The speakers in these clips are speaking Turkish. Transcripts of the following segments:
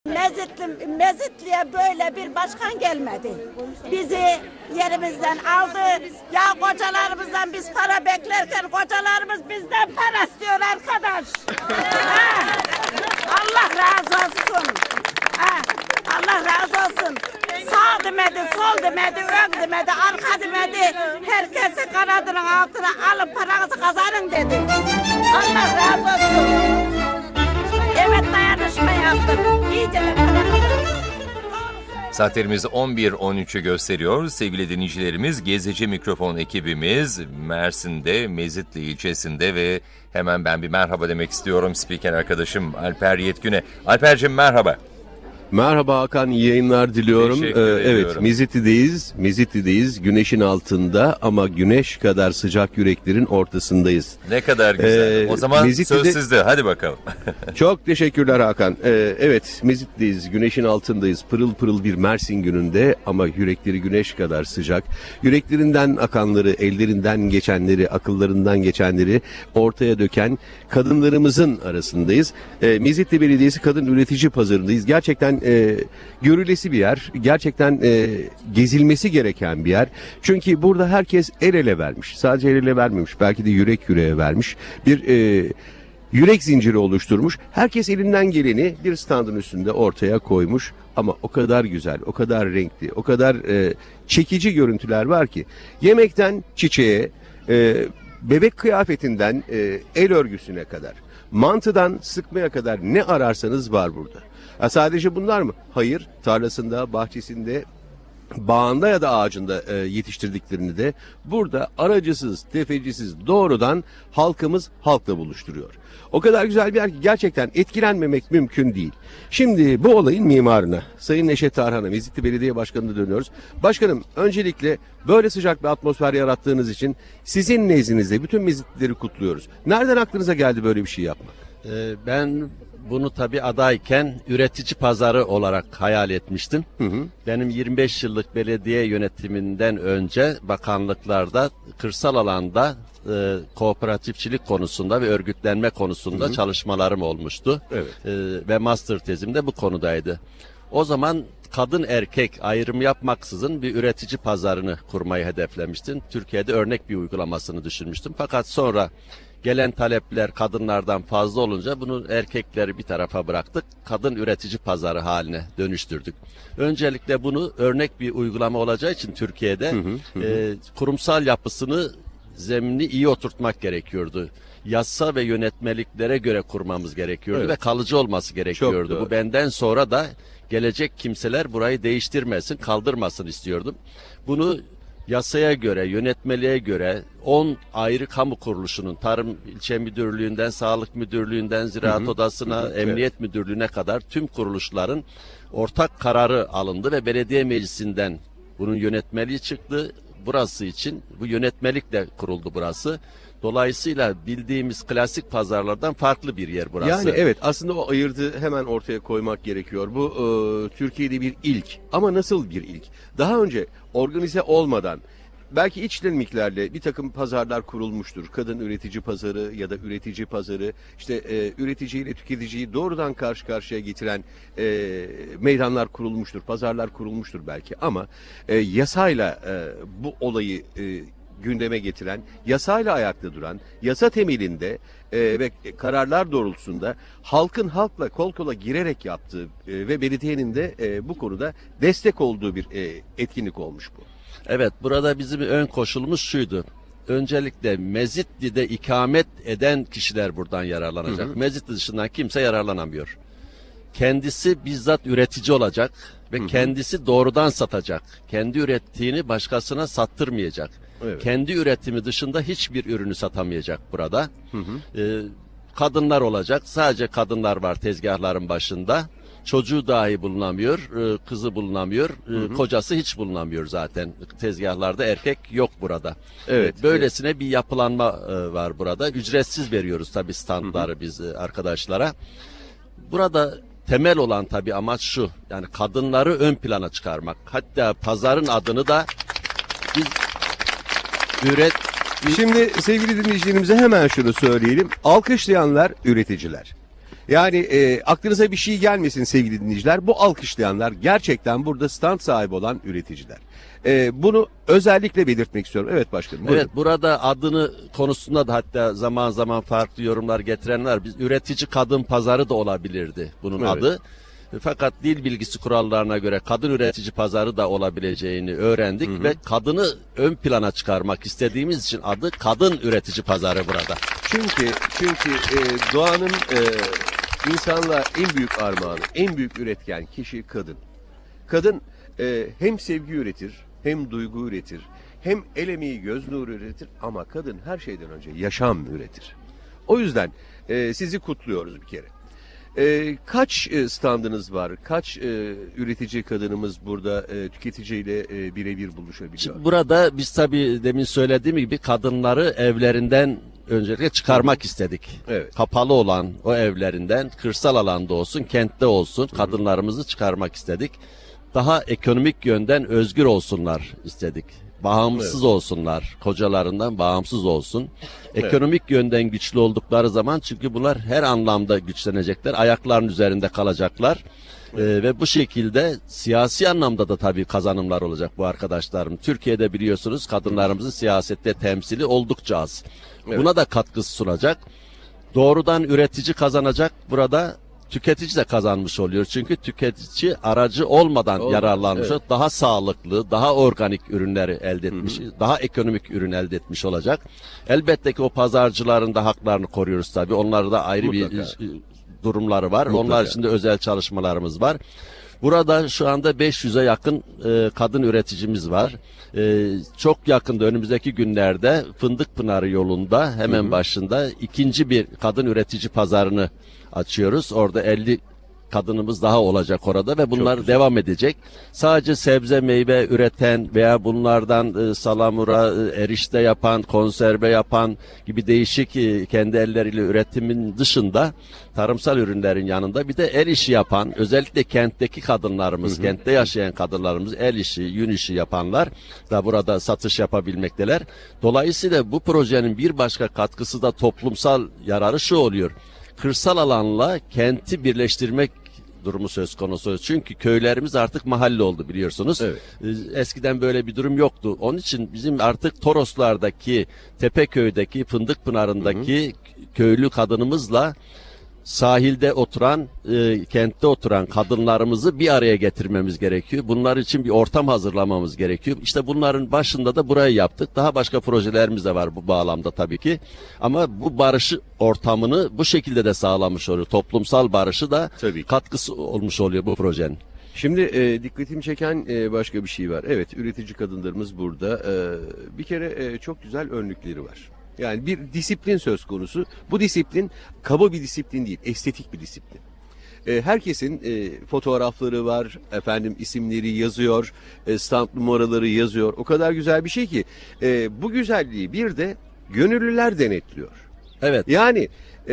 Mezitli'ye böyle bir başkan gelmedi. Bizi yerimizden aldı. Ya kocalarımızdan biz para beklerken kocalarımız bizden para istiyor arkadaş. Allah razı olsun. Allah razı olsun. Sağ demedi, sol demedi, ön demedi, arka demedi. Herkesi kanadının altına alın paranızı kazanın dedi. Allah razı olsun. Evet, dayanışma yaptım. İyice de Saatlerimiz 11.13'ü gösteriyor. Sevgili dinleyicilerimiz, Gezici Mikrofon ekibimiz Mersin'de, Mezitli ilçesinde ve hemen ben bir merhaba demek istiyorum spiker arkadaşım Alper Yetgün'e. Alper'cim merhaba. Merhaba Hakan, iyi yayınlar diliyorum. Evet, Mezitli'deyiz. Güneşin altında ama güneş kadar sıcak yüreklerin ortasındayız. Ne kadar güzel. O zaman söz sizde. Hadi bakalım. Çok teşekkürler Hakan. Evet, Mezitli'deyiz, güneşin altındayız. Pırıl pırıl bir Mersin gününde ama yürekleri güneş kadar sıcak. Yüreklerinden akanları, ellerinden geçenleri, akıllarından geçenleri ortaya döken kadınlarımızın arasındayız. Mezitli Belediyesi Kadın Üretici Pazarı'ndayız. Gerçekten görülesi bir yer, gerçekten gezilmesi gereken bir yer. Çünkü burada herkes el ele vermiş, sadece el ele vermemiş, belki de yürek yüreğe vermiş, bir yürek zinciri oluşturmuş. Herkes elinden geleni bir standın üstünde ortaya koymuş ama o kadar güzel, o kadar renkli, o kadar çekici görüntüler var ki yemekten çiçeğe, bebek kıyafetinden el örgüsüne kadar, mantıdan sıkmaya kadar ne ararsanız var burada. Sadece bunlar mı? Hayır, tarlasında, bahçesinde, bağında ya da ağacında yetiştirdiklerini de burada aracısız, tefecisiz doğrudan halkımız halkla buluşturuyor. O kadar güzel bir yer ki gerçekten etkilenmemek mümkün değil. Şimdi bu olayın mimarına, Sayın Neşet Tarhan'a, Mezitli Belediye Başkanı'na dönüyoruz. Başkanım, öncelikle böyle sıcak bir atmosfer yarattığınız için sizin nezdinizde bütün Mezitlileri kutluyoruz. Nereden aklınıza geldi böyle bir şey yapmak? Ben bunu tabii adayken üretici pazarı olarak hayal etmiştim. Benim 25 yıllık belediye yönetiminden önce bakanlıklarda kırsal alanda kooperatifçilik konusunda ve örgütlenme konusunda çalışmalarım olmuştu. Evet. Ve master tezim de bu konudaydı. O zaman kadın erkek ayrım yapmaksızın bir üretici pazarını kurmayı hedeflemiştim. Türkiye'de örnek bir uygulamasını düşünmüştüm. Fakat sonra gelen talepler kadınlardan fazla olunca bunu erkekleri bir tarafa bıraktık. Kadın üretici pazarı haline dönüştürdük. Öncelikle bunu örnek bir uygulama olacağı için Türkiye'de kurumsal yapısını, zeminini iyi oturtmak gerekiyordu. Yasa ve yönetmeliklere göre kurmamız gerekiyordu ve kalıcı olması gerekiyordu. Bu benden sonra da gelecek kimseler burayı değiştirmesin, kaldırmasın istiyordum. Bunu yasaya göre, yönetmeliğe göre 10 ayrı kamu kuruluşunun, Tarım İlçe Müdürlüğü'nden, Sağlık Müdürlüğü'nden, Ziraat Odası'na, Emniyet Müdürlüğü'ne kadar tüm kuruluşların ortak kararı alındı ve belediye meclisinden bunun yönetmeliği çıktı. Burası için bu yönetmelikle kuruldu burası. Dolayısıyla bildiğimiz klasik pazarlardan farklı bir yer burası. Yani evet, aslında o ayırdı hemen ortaya koymak gerekiyor. Bu Türkiye'de bir ilk, ama nasıl bir ilk? Daha önce organize olmadan belki iç dinamiklerle bir takım pazarlar kurulmuştur. Kadın üretici pazarı ya da üretici pazarı, işte üretici ile tüketiciyi doğrudan karşı karşıya getiren meydanlar kurulmuştur, pazarlar kurulmuştur belki, ama yasayla bu olayı gündeme getiren, yasayla ayakta duran, yasa temelinde ve kararlar doğrultusunda halkın halkla kol kola girerek yaptığı ve belediyenin de bu konuda destek olduğu bir etkinlik olmuş bu. Evet, burada bizim ön koşulumuz şuydu. Öncelikle Mezitli'de ikamet eden kişiler buradan yararlanacak. Mezitli dışından kimse yararlanamıyor. Kendisi bizzat üretici olacak ve kendisi doğrudan satacak. Kendi ürettiğini başkasına sattırmayacak. Evet. Kendi üretimi dışında hiçbir ürünü satamayacak burada. Kadınlar olacak. Sadece kadınlar var tezgahların başında. Çocuğu dahi bulunamıyor, kızı bulunamıyor, kocası hiç bulunamıyor zaten. Tezgahlarda erkek yok burada. Evet. Böylesine bir yapılanma var burada. Ücretsiz veriyoruz tabii standları biz arkadaşlara. Burada temel olan tabii amaç şu. Yani kadınları ön plana çıkarmak. Hatta pazarın adını da biz Şimdi sevgili dinleyicilerimize hemen şunu söyleyelim. Alkışlayanlar üreticiler. Yani aklınıza bir şey gelmesin sevgili dinleyiciler. Bu alkışlayanlar gerçekten burada stand sahibi olan üreticiler. Bunu özellikle belirtmek istiyorum. Evet başkanım. Buyurun. Evet, burada adını konusunda da hatta zaman zaman farklı yorumlar getirenler, biz üretici kadın pazarı da olabilirdi bunun Evet. adı. Fakat dil bilgisi kurallarına göre kadın üretici pazarı da olabileceğini öğrendik ve kadını ön plana çıkarmak istediğimiz için adı kadın üretici pazarı burada. Çünkü doğanın insanla en büyük armağanı, en büyük üretken kişi kadın. Kadın hem sevgi üretir, hem duygu üretir, hem el emeği göz nuru üretir ama kadın her şeyden önce yaşam üretir. O yüzden sizi kutluyoruz bir kere. Kaç standınız var? Kaç üretici kadınımız burada tüketiciyle birebir buluşabiliyor? Şimdi burada biz tabii demin söylediğim gibi kadınları evlerinden öncelikle çıkarmak istedik. Evet. Kapalı olan o evlerinden kırsal alanda olsun, kentte olsun kadınlarımızı çıkarmak istedik. Daha ekonomik yönden özgür olsunlar istedik. Bağımsız olsunlar, kocalarından bağımsız olsun. Ekonomik yönden güçlü oldukları zaman, çünkü bunlar her anlamda güçlenecekler, ayaklarının üzerinde kalacaklar. Ve bu şekilde siyasi anlamda da tabii kazanımlar olacak bu arkadaşlarım. Türkiye'de biliyorsunuz kadınlarımızın siyasette temsili oldukça az. Buna da katkısı sunacak. Doğrudan üretici kazanacak burada. Tüketici de kazanmış oluyor. Çünkü tüketici aracı olmadan yararlanmış. Evet. Daha sağlıklı, daha organik ürünleri elde etmiş, daha ekonomik ürün elde etmiş olacak. Elbette ki o pazarcıların da haklarını koruyoruz tabii. Onlarda da ayrı Mutlaka. bir durumları var. Mutlaka. Onlar için de özel çalışmalarımız var. Burada şu anda 500'e yakın kadın üreticimiz var. Çok yakında önümüzdeki günlerde Fındıkpınarı yolunda hemen başında ikinci bir kadın üretici pazarını açıyoruz. Orada 50 kadınımız daha olacak orada ve bunlar devam edecek. Sadece sebze meyve üreten veya bunlardan salamura, erişte yapan, konserve yapan gibi değişik kendi elleriyle üretimin dışında tarımsal ürünlerin yanında bir de el işi yapan, özellikle kentteki kadınlarımız, kentte yaşayan kadınlarımız, el işi, yün işi yapanlar da burada satış yapabilmekteler. Dolayısıyla bu projenin bir başka katkısı da toplumsal yararı şu oluyor: kırsal alanla kenti birleştirmek durumu söz konusu. Çünkü köylerimiz artık mahalle oldu biliyorsunuz. Evet. Eskiden böyle bir durum yoktu. Onun için bizim artık Toroslar'daki, Tepeköy'deki, Fındıkpınarı'ndaki köylü kadınımızla sahilde oturan, kentte oturan kadınlarımızı bir araya getirmemiz gerekiyor. Bunlar için bir ortam hazırlamamız gerekiyor. İşte bunların başında da burayı yaptık. Daha başka projelerimiz de var bu bağlamda tabii ki. Ama bu barış ortamını bu şekilde de sağlamış oluyor. Toplumsal barışı da Tabii ki. katkısı olmuş oluyor bu projenin. Şimdi dikkatimi çeken başka bir şey var. Evet, üretici kadınlarımız burada. Bir kere çok güzel önlükleri var. Yani bir disiplin söz konusu. Bu disiplin kaba bir disiplin değil, estetik bir disiplin. Herkesin fotoğrafları var, efendim isimleri yazıyor, stamp numaraları yazıyor. O kadar güzel bir şey ki bu güzelliği bir de gönüllüler denetliyor. Evet. Yani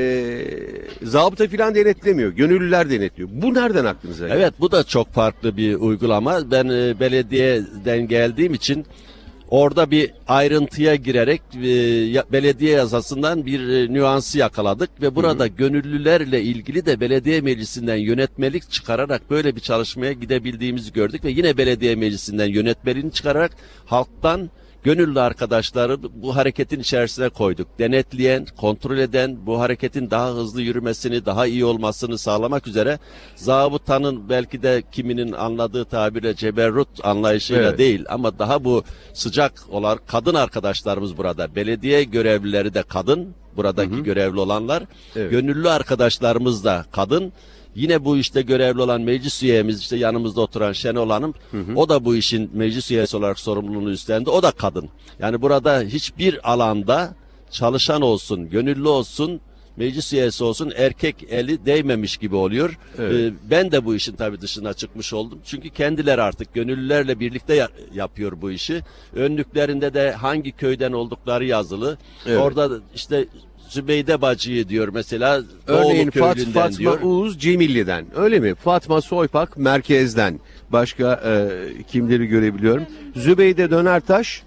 zabıta filan denetlemiyor, gönüllüler denetliyor. Bu nereden aklınıza geldi? Evet, bu da çok farklı bir uygulama. Ben belediyeden geldiğim için orada bir ayrıntıya girerek belediye yasasından bir nüansı yakaladık ve burada gönüllülerle ilgili de belediye meclisinden yönetmelik çıkararak böyle bir çalışmaya gidebildiğimizi gördük ve yine belediye meclisinden yönetmeliğini çıkararak halktan gönüllü arkadaşları bu hareketin içerisine koyduk. Denetleyen, kontrol eden, bu hareketin daha hızlı yürümesini, daha iyi olmasını sağlamak üzere zabıtanın belki de kiminin anladığı tabirle ceberrut anlayışıyla değil ama daha bu sıcak olan kadın arkadaşlarımız burada. Belediye görevlileri de kadın, buradaki görevli olanlar. Evet. Gönüllü arkadaşlarımız da kadın. Yine bu işte görevli olan meclis üyemiz, işte yanımızda oturan Şenol Hanım, o da bu işin meclis üyesi olarak sorumluluğunu üstlendi. O da kadın. Yani burada hiçbir alanda çalışan olsun, gönüllü olsun, meclis üyesi olsun, erkek eli değmemiş gibi oluyor. Evet. Ben de bu işin tabii dışına çıkmış oldum. Çünkü kendileri artık gönüllülerle birlikte yapıyor bu işi. Önlüklerinde de hangi köyden oldukları yazılı. Evet. Orada işte Zübeyde bacıyı diyor mesela. Örneğin Doğulu köylünden Fatma diyor. Uğuz Cemilli'den, öyle mi? Fatma Soypak Merkez'den. Başka kimleri görebiliyorum? Zübeyde Dönertaş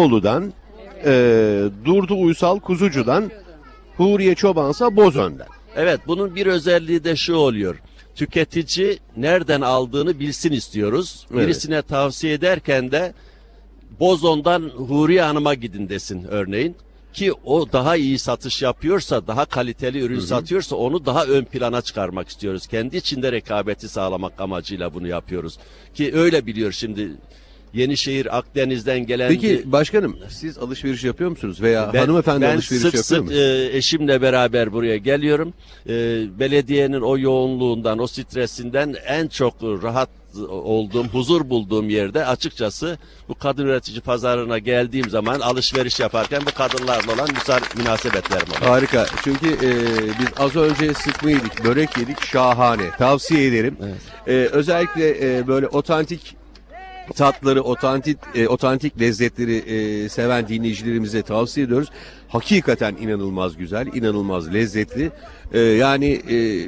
Doğulu'dan, Durdu Uysal Kuzucu'dan, Huriye Çobansa Bozön'den. Evet, bunun bir özelliği de şu oluyor. Tüketici nereden aldığını bilsin istiyoruz. Evet. Birisine tavsiye ederken de Bozon'dan Huriye Hanım'a gidin desin örneğin. Ki o daha iyi satış yapıyorsa, daha kaliteli ürün satıyorsa onu daha ön plana çıkarmak istiyoruz. Kendi içinde rekabeti sağlamak amacıyla bunu yapıyoruz. Ki öyle biliyor şimdi Yenişehir, Akdeniz'den gelen... Peki başkanım, siz alışveriş yapıyor musunuz veya hanımefendi alışveriş sık yapıyor mu? Eşimle beraber buraya geliyorum. Belediyenin o yoğunluğundan, o stresinden en çok rahat olduğum, huzur bulduğum yerde açıkçası bu kadın üretici pazarına geldiğim zaman alışveriş yaparken bu kadınlarla olan münasebetlerim oluyor. Harika. Çünkü biz az önce sıkma yedik, börek yedik. Şahane. Tavsiye ederim. Evet. Özellikle böyle otantik tatları, otantik lezzetleri seven dinleyicilerimize tavsiye ediyoruz. Hakikaten inanılmaz güzel, inanılmaz lezzetli. Yani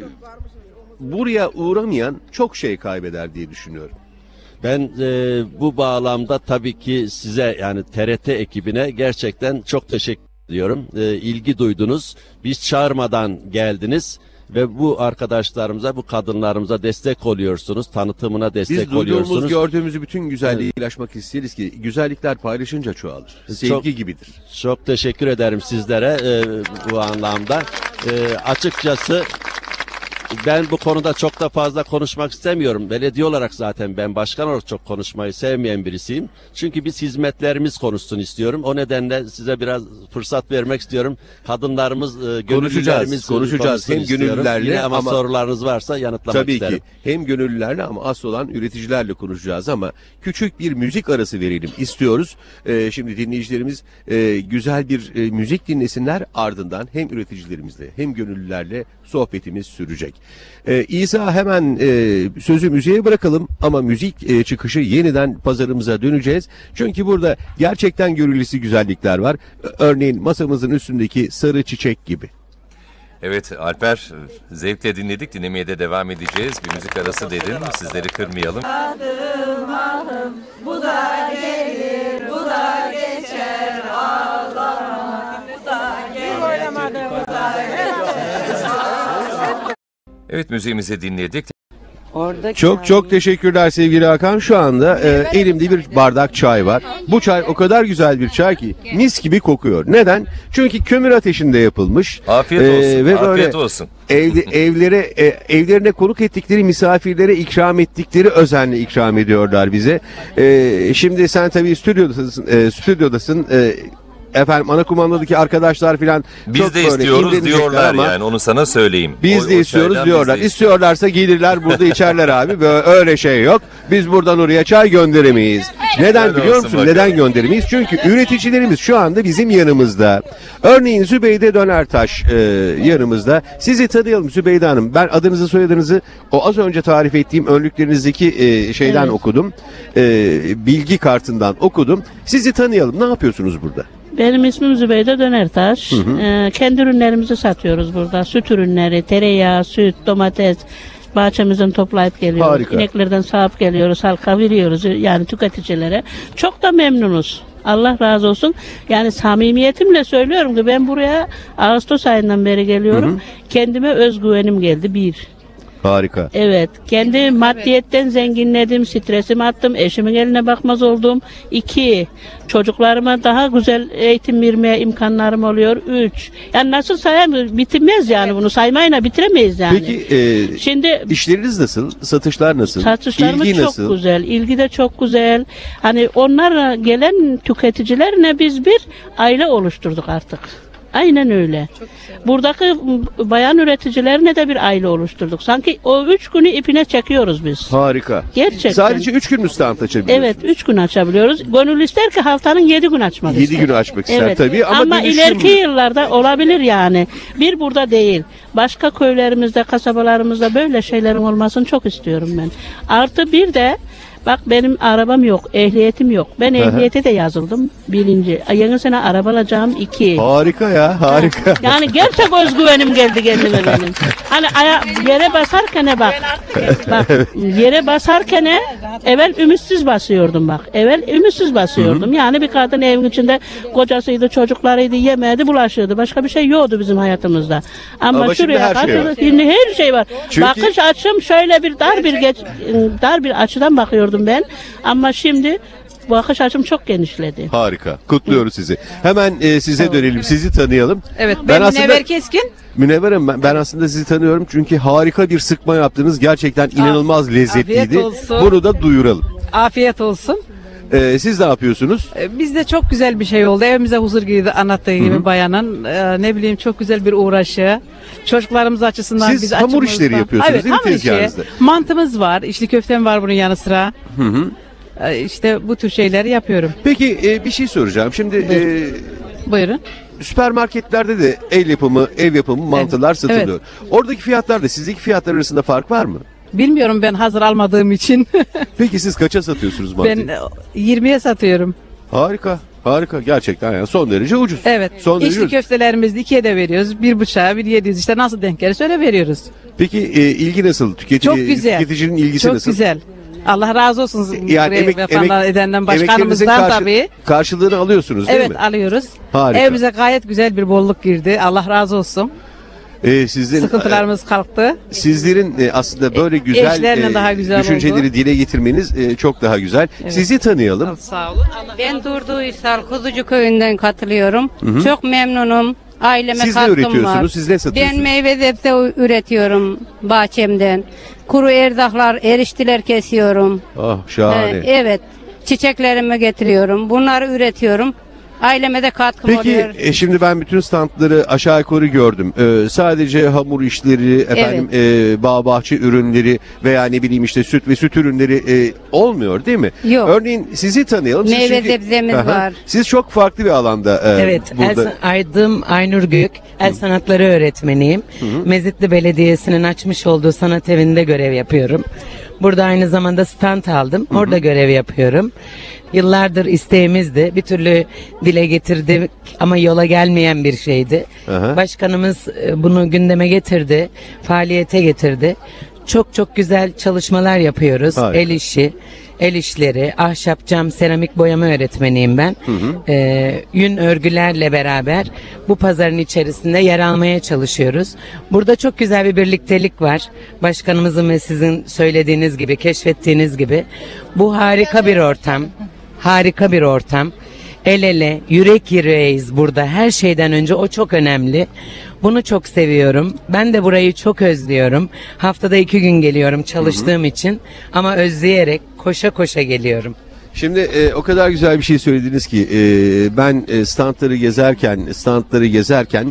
buraya uğramayan çok şey kaybeder diye düşünüyorum. Ben bu bağlamda tabii ki size, yani TRT ekibine gerçekten çok teşekkür ediyorum. İlgi duydunuz. Biz çağırmadan geldiniz ve bu arkadaşlarımıza, bu kadınlarımıza destek oluyorsunuz. Tanıtımına destek Biz oluyorsunuz. duyduğumuz, gördüğümüzü bütün güzelliği paylaşmak isteriz ki güzellikler paylaşınca çoğalır. Sevgi gibidir. Çok teşekkür ederim sizlere bu anlamda. Açıkçası ben bu konuda çok da fazla konuşmak istemiyorum. Belediye olarak zaten ben başkan olarak çok konuşmayı sevmeyen birisiyim. Çünkü biz hizmetlerimiz konuşsun istiyorum. O nedenle size biraz fırsat vermek istiyorum. Kadınlarımız, gönüllülerimiz konuşacağız. Hem istiyorum. gönüllülerle Yine ama ama sorularınız varsa yanıtlamak tabii isterim. ki hem gönüllülerle ama asıl olan üreticilerle konuşacağız ama küçük bir müzik arası verelim istiyoruz. Şimdi dinleyicilerimiz güzel bir müzik dinlesinler, ardından hem üreticilerimizle hem gönüllülerle sohbetimiz sürecek. İsa, hemen sözü müziğe bırakalım ama müzik çıkışı yeniden pazarımıza döneceğiz. Çünkü burada gerçekten görülesi güzellikler var. Örneğin masamızın üstündeki sarı çiçek gibi. Evet Alper, zevkle dinledik, dinlemeye de devam edeceğiz. Bir müzik arası dedim, sizleri kırmayalım. Adım alım, bu da gelir, bu da geçer, ağlama, bu da gelir, bu da geçer. Evet, müziğimizi dinledik. Çok teşekkürler sevgili Hakan. Şu anda elimde bir bardak çay var. Bu çay o kadar güzel bir çay ki mis gibi kokuyor. Neden? Çünkü kömür ateşinde yapılmış. Afiyet olsun, ve afiyet olsun. Evlerine konuk ettikleri misafirlere ikram ettikleri özenle ikram ediyorlar bize. Şimdi sen tabii stüdyodasın. Efendim ana kumandadaki arkadaşlar filan Biz de istiyoruz diyorlar yani, onu sana söyleyeyim. Biz de istiyoruz diyorlar. İstiyorlarsa gelirler burada içerler abi. Böyle öyle şey yok. Biz buradan oraya çay gönderemeyiz. Neden biliyor musun? Neden gönderemeyiz? Çünkü üreticilerimiz şu anda bizim yanımızda. Örneğin Zübeyde Dönertaş yanımızda. Sizi tanıyalım Zübeyde Hanım. Ben adınızı, soyadınızı o az önce tarif ettiğim önlüklerinizdeki şeyden okudum. Bilgi kartından okudum. Sizi tanıyalım. Ne yapıyorsunuz burada? Benim ismim Zübeyde Dönertaş. Kendi ürünlerimizi satıyoruz burada. Süt ürünleri, tereyağı, süt, domates. Bahçemizden toplayıp geliyoruz. Harika. İneklerden sağıp geliyoruz. Halka veriyoruz yani tüketicilere. Çok da memnunuz. Allah razı olsun. Yani samimiyetimle söylüyorum ki ben buraya Ağustos ayından beri geliyorum. Kendime özgüvenim geldi bir. Harika. Evet. Kendi maddiyetten zenginledim. Stresimi attım. Eşimin eline bakmaz oldum. 2. Çocuklarıma daha güzel eğitim vermeye imkanlarım oluyor. 3. Yani nasıl sayayım? Bitirmez yani bunu. Saymayla bitiremeyiz yani. Peki şimdi işleriniz nasıl? Satışlar nasıl? satışlarımız İlgi çok nasıl? güzel. İlgi de çok güzel. Hani onlar gelen tüketicilerle biz bir aile oluşturduk artık. Aynen öyle. Buradaki bayan üreticilerine de bir aile oluşturduk. Sanki o 3 günü ipine çekiyoruz biz. Harika. Gerçekten. Sadece 3 gün mü stand açabiliyorsunuz? Evet, 3 gün açabiliyoruz. Gönül ister ki haftanın 7 gün açmak 7 ister. günü açmak ister Evet. tabii ama ileriki yıllarda olabilir yani. Bir burada değil. Başka köylerimizde, kasabalarımızda böyle şeylerin olmasını çok istiyorum ben. Artı bir de Bak benim arabam yok, ehliyetim yok. Ben ehliyete de yazıldım. 1. Yeni sene araba alacağım 2. Harika ya, harika. Yani gerçek özgüvenim geldi kendime benim. Hani yere basarken bak. Bak yere basarken evvel ümitsiz basıyordum bak. Evvel ümitsiz basıyordum. Yani bir kadın evin içinde kocasıydı, çocuklarıydı, yemeğiydi, bulaşıyordu. Başka bir şey yoktu bizim hayatımızda. Ama şimdi şuraya her şey var. şimdi her şey var. Çünkü- Bakış açım şöyle bir dar bir açıdan bakıyordum ben. Ama şimdi bakış açım çok genişledi. Harika. Kutluyoruz sizi. Hemen size dönelim. Sizi tanıyalım. Evet, ben aslında Münevver Keskin. Münevver Hanım, ben aslında sizi tanıyorum çünkü harika bir sıkma yaptınız. Gerçekten inanılmaz lezzetliydi. afiyet olsun. Bunu da duyuralım. Afiyet olsun. Siz ne yapıyorsunuz? Bizde çok güzel bir şey oldu. Evimize huzur girdi anlattığı gibi bayanın. Ne bileyim çok güzel bir uğraşı. Çocuklarımız açısından Siz biz hamur açımızdan- işleri yapıyorsunuz Evet, değil mi hamur işi. tezgahınızda? Mantımız var, içli köftem var bunun yanı sıra. İşte bu tür şeyleri yapıyorum. Peki bir şey soracağım. Şimdi Buyurun. süpermarketlerde de el yapımı, ev yapımı mantılar satılıyor. evet. Oradaki fiyatlarda sizdeki fiyatlar arasında fark var mı? Bilmiyorum ben hazır almadığım için. Peki siz kaça satıyorsunuz mantıyı? Ben 20'ye satıyorum. Harika. Harika. Gerçekten yani son derece ucuz. Evet. Son derece İçli ucuz. köftelerimizi 2'ye de veriyoruz. 1,5'a, 1,700 işte nasıl denk gelirse öyle veriyoruz. Peki ilgi nasıl? Çok güzel. Tüketicinin ilgisi Çok nasıl? güzel. Allah razı olsun yapanlar edenden emeklerinizin başkanımızdan tabii. karşılığını alıyorsunuz değil Evet mi? alıyoruz. Harika. Evimize gayet güzel bir bolluk girdi. Allah razı olsun. Sıkıntılarımız kalktı. Sizlerin aslında böyle güzel, eşlerle daha güzel düşünceleri oldu. dile getirmeniz çok daha güzel. Sizi tanıyalım. Sağ olun. Ben Durdu Uysal Kuzucu köyünden katılıyorum. Çok memnunum. Aileme Siz ne katkım üretiyorsunuz? var. Siz ne satıyorsunuz? Ben meyve sebze üretiyorum bahçemden. Kuru erzaklar, eriştiler kesiyorum. Ah şahane. Evet. Çiçeklerimi getiriyorum. Bunları üretiyorum. Aileme de katkım Peki oluyor. şimdi ben bütün standları aşağı yukarı gördüm. Sadece hamur işleri, efendim bağ bahçe ürünleri veya ne bileyim işte süt ve süt ürünleri olmuyor değil mi? Yok. Örneğin sizi tanıyalım. Siz Meyve çünkü- sebzemiz Aha. var. Siz çok farklı bir alanda Evet, burada. adım Aynur Gök, el sanatları öğretmeniyim. Mezitli Belediyesi'nin açmış olduğu sanat evinde görev yapıyorum. Burada aynı zamanda stand aldım, orada görev yapıyorum. Yıllardır isteğimizdi, bir türlü dile getirdik ama yola gelmeyen bir şeydi. Aha. Başkanımız bunu gündeme getirdi, faaliyete getirdi. Çok çok güzel çalışmalar yapıyoruz, Harika. el işi. El işleri, ahşap, cam, seramik boyama öğretmeniyim ben. Yün örgülerle beraber bu pazarın içerisinde yer almaya çalışıyoruz. Burada çok güzel bir birliktelik var. Başkanımızın ve sizin söylediğiniz gibi, keşfettiğiniz gibi. Bu harika bir ortam. Harika bir ortam. El ele, yürek yüreğiz burada. Her şeyden önce o çok önemli. Bunu çok seviyorum. Ben de burayı çok özlüyorum. Haftada 2 gün geliyorum çalıştığım için. Ama özleyerek, koşa koşa geliyorum. Şimdi o kadar güzel bir şey söylediniz ki ben standları gezerken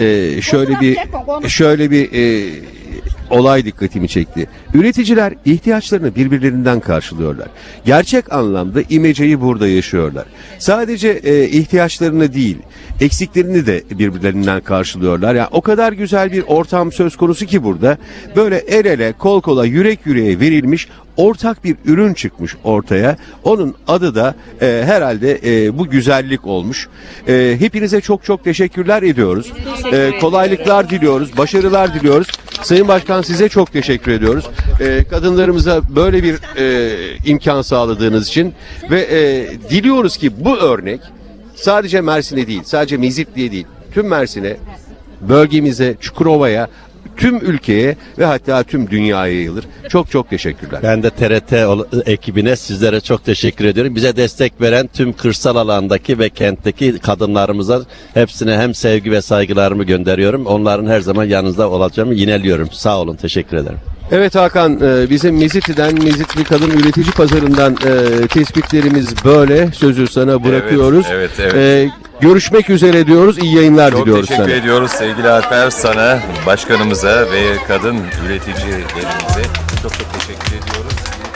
şöyle bir olay dikkatimi çekti. Üreticiler ihtiyaçlarını birbirlerinden karşılıyorlar. Gerçek anlamda imeceyi burada yaşıyorlar. Sadece ihtiyaçlarını değil, eksiklerini de birbirlerinden karşılıyorlar. Yani o kadar güzel bir ortam söz konusu ki burada böyle el ele, kol kola, yürek yüreğe verilmiş ortak bir ürün çıkmış ortaya. Onun adı da herhalde bu güzellik olmuş. Hepinize çok çok teşekkürler ediyoruz. Kolaylıklar diliyoruz, başarılar diliyoruz. Sayın Başkan size çok teşekkür ediyoruz. Kadınlarımıza böyle bir imkan sağladığınız için ve diliyoruz ki bu örnek sadece Mersin'e değil, sadece Mezitli'ye değil, tüm Mersin'e, bölgemize, Çukurova'ya, tüm ülkeye ve hatta tüm dünyaya yayılır. Çok çok teşekkürler. Ben de TRT ekibine sizlere çok teşekkür ediyorum. Bize destek veren tüm kırsal alandaki ve kentteki kadınlarımıza hepsine hem sevgi ve saygılarımı gönderiyorum. Onların her zaman yanınızda olacağımı yineliyorum. Sağ olun, teşekkür ederim. Evet Hakan, bizim Mezitli Kadın Üretici Pazarı'ndan tespitlerimiz böyle. Sözü sana bırakıyoruz. Evet. Görüşmek üzere diyoruz. İyi yayınlar Çok diliyoruz teşekkür sana. ediyoruz sevgili Alper, sana, başkanımıza ve kadın üreticilerimize çok çok teşekkür ediyoruz.